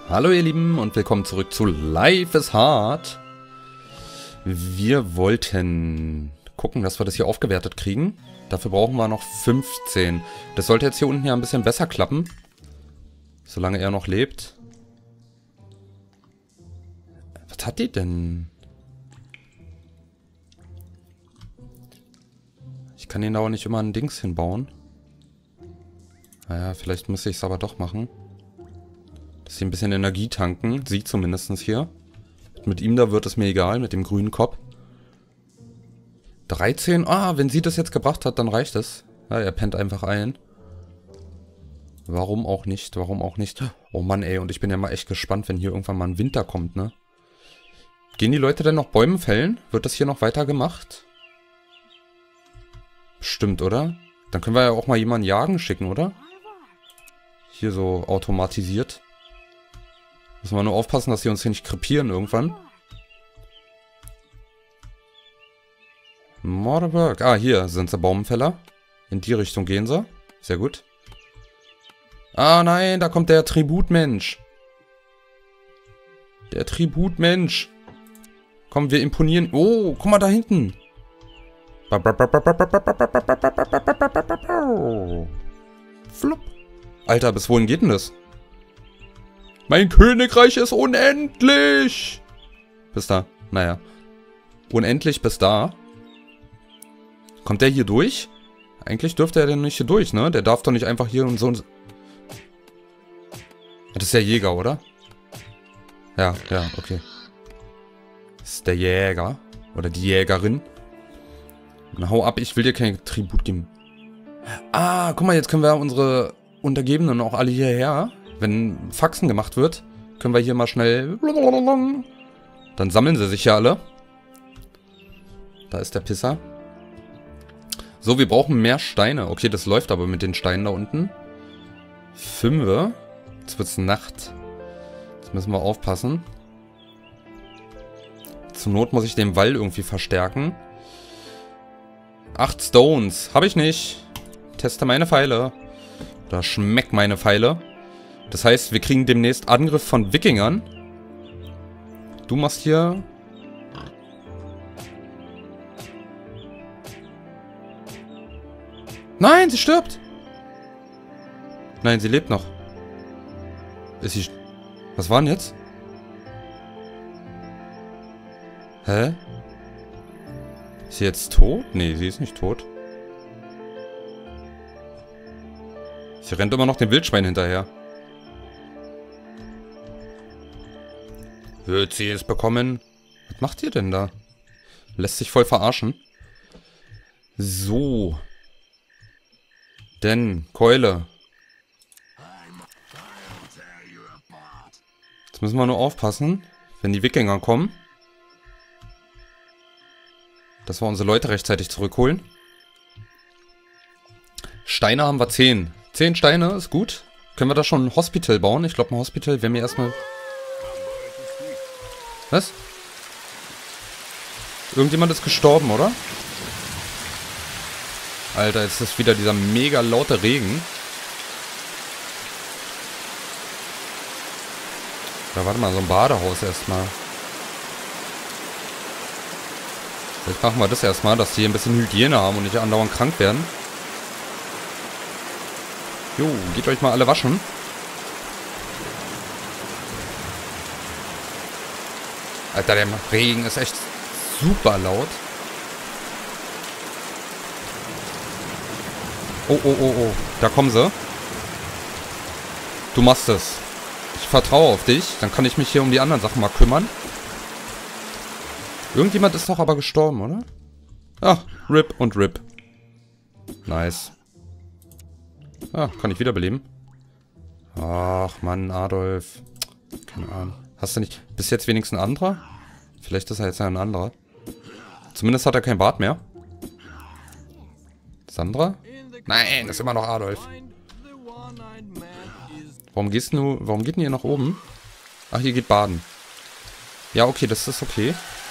Hallo ihr Lieben und willkommen zurück zu Life is Hard. Wir wollten gucken, dass wir das hier aufgewertet kriegen. Dafür brauchen wir noch 15. Das sollte jetzt hier unten ja ein bisschen besser klappen. Solange er noch lebt. Was hat die denn? Ich kann ihn da auch nicht immer ein Dings hinbauen. Naja, vielleicht müsste ich es aber doch machen. Dass sie ein bisschen Energie tanken. Sie zumindest hier. Mit ihm da wird es mir egal, mit dem grünen Kopf. 13. Ah, wenn sie das jetzt gebracht hat, dann reicht es. Ja, er pennt einfach ein. Warum auch nicht? Warum auch nicht? Oh Mann, ey. Und ich bin ja mal echt gespannt, wenn hier irgendwann mal ein Winter kommt, ne? Gehen die Leute denn noch Bäume fällen? Wird das hier noch weiter gemacht? Bestimmt, oder? Dann können wir ja auch mal jemanden jagen schicken, oder? Hier so automatisiert. Müssen wir nur aufpassen, dass sie uns hier nicht krepieren irgendwann. Mordeberg. Ah, hier sind sie Baumfäller. In die Richtung gehen sie. Sehr gut. Ah, nein, da kommt der Tributmensch. Der Tributmensch. Komm, wir imponieren. Oh, guck mal da hinten. Flupp. Alter, bis wohin geht denn das? Mein Königreich ist unendlich. Bis da. Naja. Unendlich bis da. Kommt der hier durch? Eigentlich dürfte er denn nicht hier durch, ne? Der darf doch nicht einfach hier und so. Das ist der Jäger, oder? Ja, okay. Das ist der Jäger. Oder die Jägerin. Na, hau ab, ich will dir kein Tribut geben. Ah, guck mal, jetzt können wir unsere Untergebenen auch alle hierher. Wenn Faxen gemacht wird, können wir hier mal schnell... Dann sammeln sie sich ja alle. Da ist der Pisser. So, wir brauchen mehr Steine. Okay, das läuft aber mit den Steinen da unten. 5. Jetzt wird's Nacht. Jetzt müssen wir aufpassen. Zur Not muss ich den Wall irgendwie verstärken. 8 Stones. Habe ich nicht. Teste meine Pfeile. Oder schmeck meine Pfeile. Das heißt, wir kriegen demnächst Angriff von Wikingern. Du machst hier... Nein, sie stirbt! Nein, sie lebt noch. Ist sie... Was war denn jetzt? Hä? Ist sie jetzt tot? Nee, sie ist nicht tot. Sie rennt immer noch dem Wildschwein hinterher. Wird sie es bekommen? Was macht ihr denn da? Lässt sich voll verarschen. So. Denn, Keule. Jetzt müssen wir nur aufpassen, wenn die Wikinger kommen, dass wir unsere Leute rechtzeitig zurückholen. Steine haben wir 10. 10 Steine ist gut. Können wir da schon ein Hospital bauen? Ich glaube, ein Hospital wäre mir erstmal... Was? Irgendjemand ist gestorben, oder? Alter, jetzt ist wieder dieser mega laute Regen. Ja, warte mal, so ein Badehaus erstmal. Vielleicht machen wir das erstmal, dass die ein bisschen Hygiene haben und nicht andauernd krank werden. Jo, geht euch mal alle waschen. Alter, der Regen ist echt super laut. Oh. Da kommen sie. Du machst es. Ich vertraue auf dich. Dann kann ich mich hier um die anderen Sachen mal kümmern. Irgendjemand ist doch aber gestorben, oder? Ach, RIP und RIP. Nice. Ah, kann ich wiederbeleben. Ach, Mann, Adolf. Keine Ahnung. Hast du nicht... Bis jetzt wenigstens ein anderer? Vielleicht ist er jetzt ein anderer. Zumindest hat er kein Bart mehr. Sandra? Nein, das ist immer noch Adolf. Warum geht denn ihr nach oben? Ach, hier geht baden. Ja, okay, das ist okay.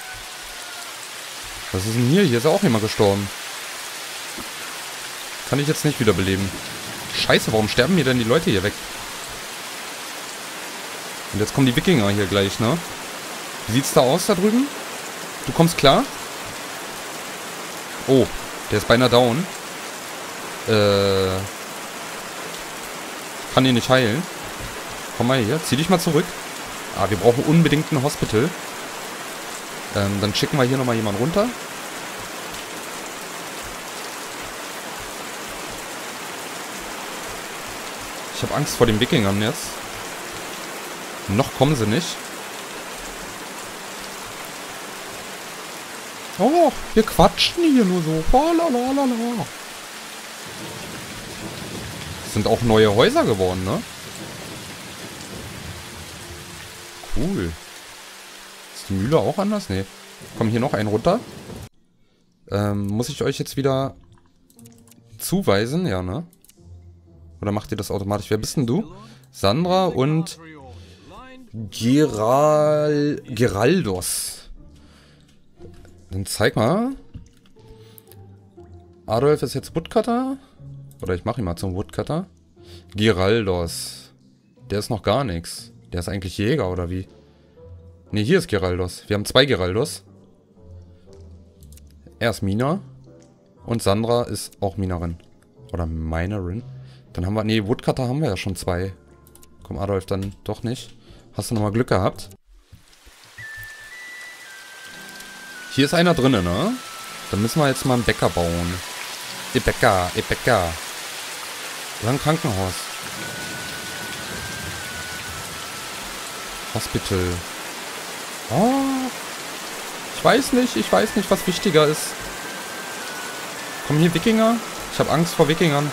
Was ist denn hier? Hier ist auch jemand gestorben. Kann ich jetzt nicht wiederbeleben. Scheiße, warum sterben mir denn die Leute hier weg? Und jetzt kommen die Wikinger hier gleich, ne? Wie sieht's da aus da drüben? Du kommst klar? Oh, der ist beinahe down. Kann ihn nicht heilen. Komm mal hier, zieh dich mal zurück. Ah, wir brauchen unbedingt ein Hospital. Dann schicken wir hier nochmal jemanden runter. Ich habe Angst vor den Wikingern jetzt. Noch kommen sie nicht. Oh, wir quatschen hier nur so. Lalalala. Es sind auch neue Häuser geworden, ne? Cool. Ist die Mühle auch anders? Nee. Komm, hier noch einen runter. Muss ich euch jetzt wieder zuweisen? Ja, ne? Oder macht ihr das automatisch? Wer bist denn du? Sandra und Geraldos. Dann zeig mal. Adolf ist jetzt Woodcutter. Oder ich mache ihn mal zum Woodcutter. Geraldos. Der ist noch gar nichts. Der ist eigentlich Jäger, oder wie? Ne, hier ist Geraldos. Wir haben 2 Geraldos. Er ist Miner. Und Sandra ist auch Minerin. Oder Minerin. Dann haben wir... Ne, Woodcutter haben wir ja schon 2. Komm, Adolf, dann doch nicht. Hast du nochmal Glück gehabt? Hier ist einer drinnen, ne? Dann müssen wir jetzt mal einen Bäcker bauen. Bäcker. Oder ein Krankenhaus. Hospital. Oh. Ich weiß nicht, was wichtiger ist. Kommen hier Wikinger? Ich habe Angst vor Wikingern.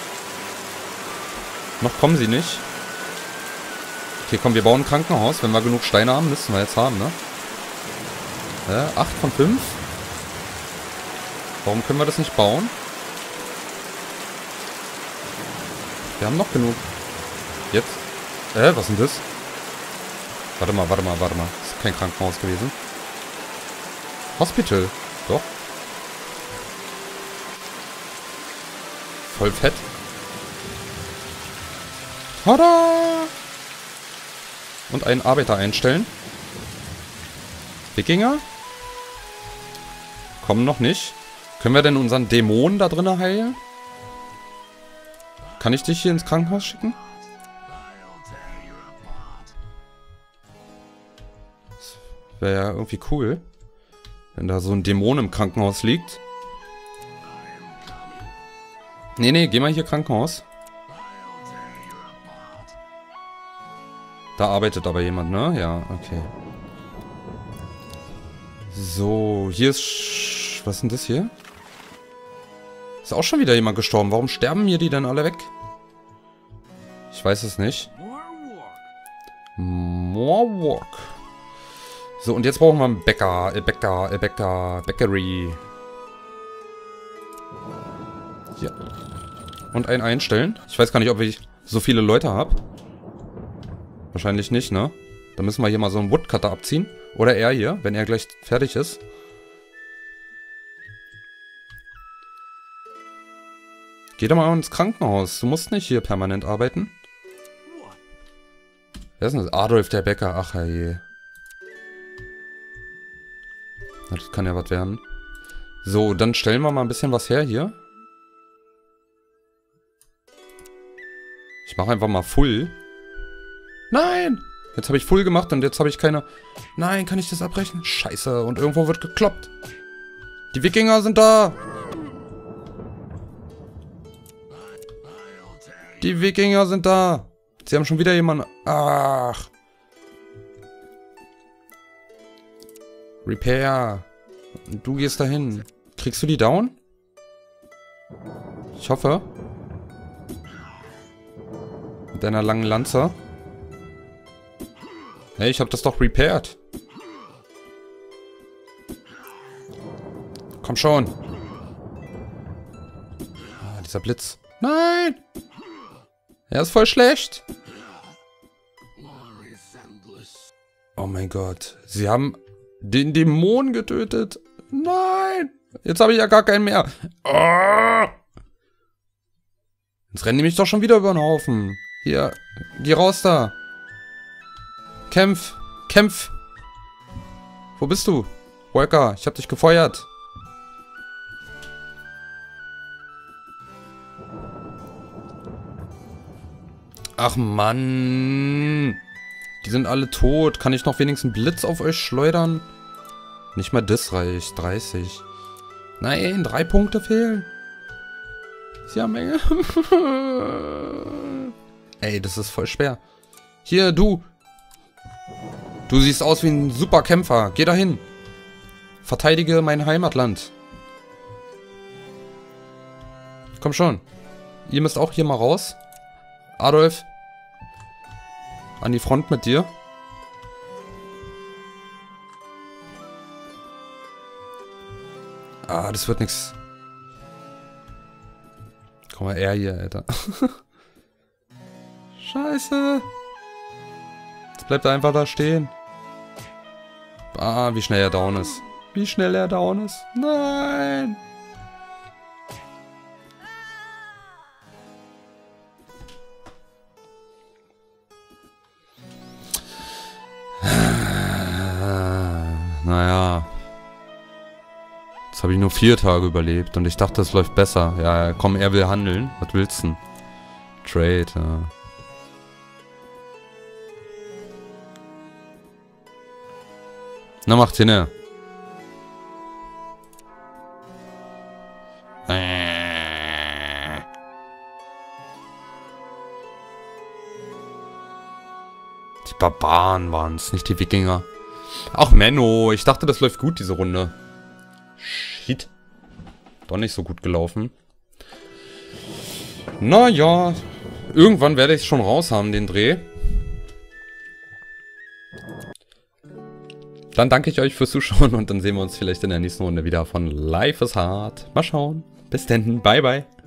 Noch kommen sie nicht. Okay, komm, wir bauen ein Krankenhaus. Wenn wir genug Steine haben, müssen wir jetzt haben, ne? 8 von 5. Warum können wir das nicht bauen? Wir haben noch genug. Jetzt? Was ist denn das? Warte mal. Das ist kein Krankenhaus gewesen. Hospital. Doch. Voll fett. Tada! Und einen Arbeiter einstellen. Wikinger? Kommen noch nicht. Können wir denn unseren Dämonen da drinnen heilen? Kann ich dich hier ins Krankenhaus schicken? Das wäre ja irgendwie cool. Wenn da so ein Dämon im Krankenhaus liegt. Nee, geh mal hier Krankenhaus. Da arbeitet aber jemand, ne? Ja, okay. So, hier ist... Was ist denn das hier? Ist auch schon wieder jemand gestorben. Warum sterben mir die denn alle weg? Ich weiß es nicht. More work. So, und jetzt brauchen wir einen Bäcker. Bakery. Ja. Und einen einstellen. Ich weiß gar nicht, ob ich so viele Leute habe. Wahrscheinlich nicht, ne? Dann müssen wir hier mal so einen Woodcutter abziehen. Oder er hier, wenn er gleich fertig ist. Geh doch mal ins Krankenhaus. Du musst nicht hier permanent arbeiten. Wer ist denn das? Adolf der Bäcker. Ach je. Das kann ja was werden. So, dann stellen wir mal ein bisschen was her hier. Ich mache einfach mal Full. Nein! Jetzt habe ich Full gemacht und jetzt habe ich keine... Nein, kann ich das abbrechen? Scheiße, und irgendwo wird gekloppt. Die Wikinger sind da! Die Wikinger sind da! Sie haben schon wieder jemanden... Ach! Repair! Du gehst dahin. Kriegst du die down? Ich hoffe. Mit deiner langen Lanze. Hey, ich hab das doch repaired. Komm schon. Ah, dieser Blitz. Nein! Er ist voll schlecht. Oh mein Gott. Sie haben den Dämon getötet. Nein! Jetzt habe ich ja gar keinen mehr. Oh! Jetzt rennen die mich doch schon wieder über den Haufen. Hier, geh raus da. Kämpf! Kämpf! Wo bist du? Worker, ich hab dich gefeuert. Ach Mann. Die sind alle tot. Kann ich noch wenigstens einen Blitz auf euch schleudern? Nicht mal das reicht. 30. Nein, 3 Punkte fehlen. Sie haben Menge. Ey, das ist voll schwer. Hier, du. Du siehst aus wie ein super Kämpfer. Geh dahin. Verteidige mein Heimatland. Komm schon. Ihr müsst auch hier mal raus. Adolf. An die Front mit dir. Ah, das wird nix. Komm mal her hier, Alter. Scheiße. Jetzt bleibt er einfach da stehen. Ah, wie schnell er down ist. Wie schnell er down ist. Nein. Naja. Jetzt habe ich nur 4 Tage überlebt und ich dachte, es läuft besser. Ja, komm, er will handeln. Was willst du denn? Trade, ja. Na, macht hin. Die Barbaren waren es, nicht die Wikinger. Ach, Menno, ich dachte, das läuft gut, diese Runde. Shit. Doch nicht so gut gelaufen. Naja, irgendwann werde ich es schon raus haben, den Dreh. Dann danke ich euch fürs Zuschauen und dann sehen wir uns vielleicht in der nächsten Runde wieder von Life is Hard. Mal schauen. Bis dann. Bye, bye.